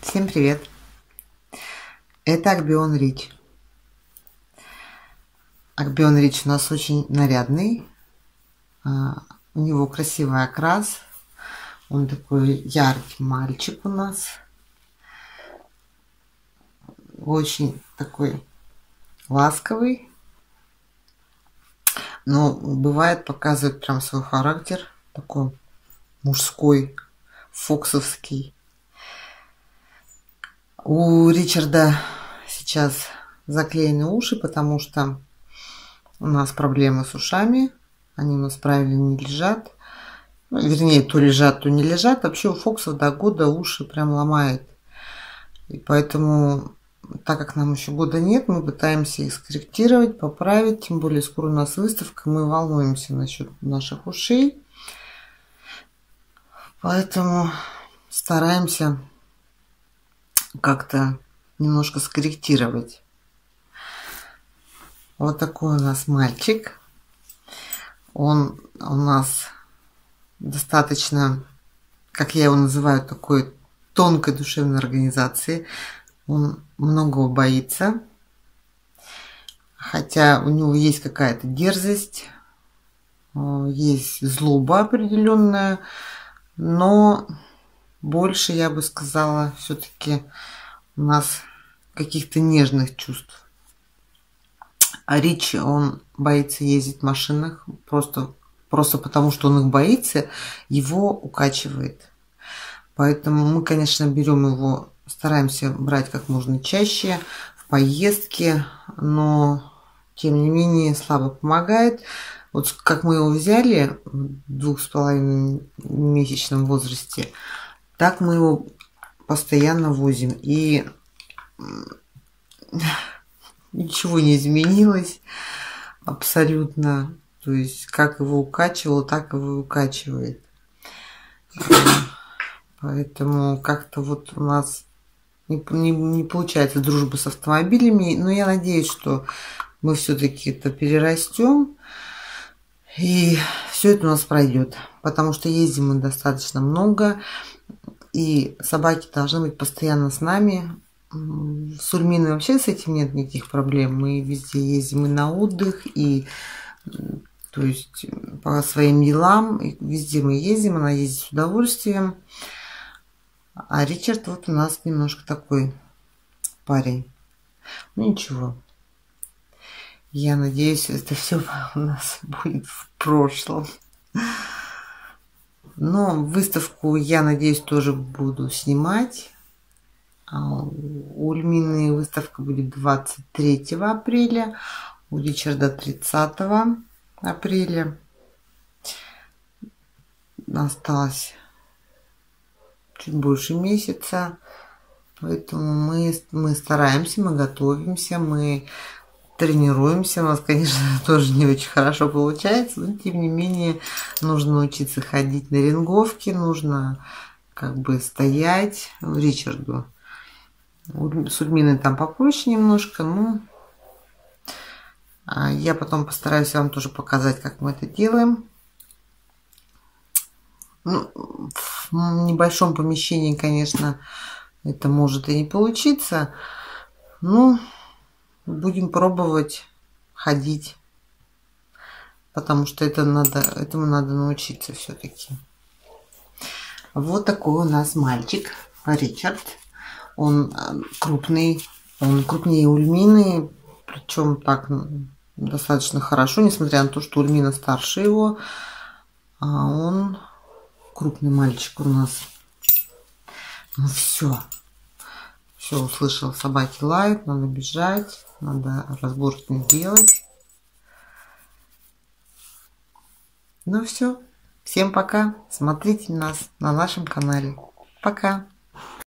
Всем привет! Это Акбион Рич. Акбион Рич у нас очень нарядный. У него красивый окрас. Он такой яркий мальчик у нас. Очень такой ласковый. Но бывает показывает прям свой характер. Такой мужской, фоксовский. У Ричарда сейчас заклеены уши, потому что у нас проблемы с ушами. Они у нас правильно не лежат. Ну, вернее, то лежат, то не лежат. Вообще у Фоксов до года уши прям ломает. И поэтому, так как нам еще года нет, мы пытаемся их скорректировать, поправить. Тем более скоро у нас выставка, мы волнуемся насчет наших ушей. Поэтому стараемся как-то немножко скорректировать. Вот такой у нас мальчик. Он у нас достаточно, как я его называю, такой тонкой душевной организации. Он многого боится. Хотя у него есть какая-то дерзость, есть злоба определенная, но больше, я бы сказала, все-таки у нас каких-то нежных чувств. А Ричи, он боится ездить в машинах, просто потому, что он их боится, его укачивает. Поэтому мы, конечно, берем его, стараемся брать как можно чаще в поездки, но тем не менее слабо помогает. Вот как мы его взяли в 2,5-месячном возрасте, так мы его постоянно возим. И ничего не изменилось абсолютно. То есть, как его укачивало, так его и укачивает. Поэтому как-то вот у нас не получается дружба с автомобилями. Но я надеюсь, что мы все-таки это перерастем. И все это у нас пройдет. Потому что ездим мы достаточно много. И собаки должны быть постоянно с нами. С Ульминой вообще с этим нет никаких проблем. Мы везде ездим и на отдых, и то есть по своим делам. И везде мы ездим, она ездит с удовольствием. А Ричард вот у нас немножко такой парень. Ну ничего. Я надеюсь, это все у нас будет в прошлом. Но выставку, я надеюсь, тоже буду снимать. У Ульмины выставка будет 23 апреля, у Ричарда 30 апреля. Осталось чуть больше месяца. Поэтому мы стараемся, мы готовимся, мы тренируемся. У нас, конечно, тоже не очень хорошо получается, но тем не менее нужно научиться ходить на ринговки, нужно как бы стоять. Ричарду с Ульминой там попроще немножко, но я потом постараюсь вам тоже показать, как мы это делаем. Ну, в небольшом помещении, конечно, это может и не получиться, но будем пробовать ходить, потому что этому надо научиться все-таки. Вот такой у нас мальчик Ричард. Он крупный, он крупнее Ульмины, причем так достаточно хорошо, несмотря на то, что Ульмина старше его, а он крупный мальчик у нас. Ну все, услышал, собаки лают, надо бежать, надо разбор с ним делать. Ну все, всем пока, смотрите нас на нашем канале. Пока.